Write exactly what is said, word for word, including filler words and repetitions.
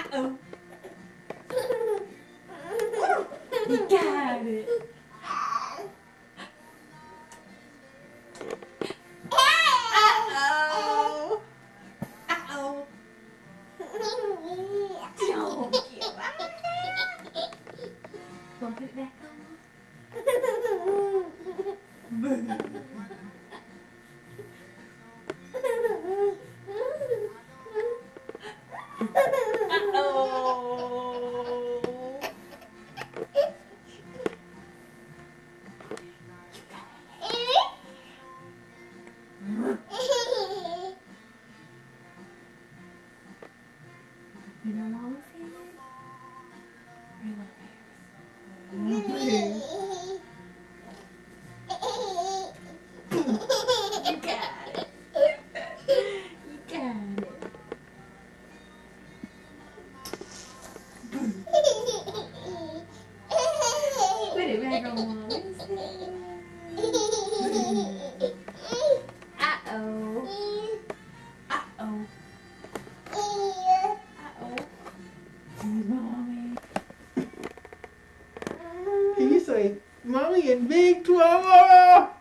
Uh-oh. You got it. Uh-oh. Uh-oh. Don't give up. Want to put it back on? Boo. You know Mama's here? Or you want Paris? You got it. You got it. Put it back on Mama's head. Uh-oh. Uh-oh. Mommy. Can you say, Mommy in big trouble?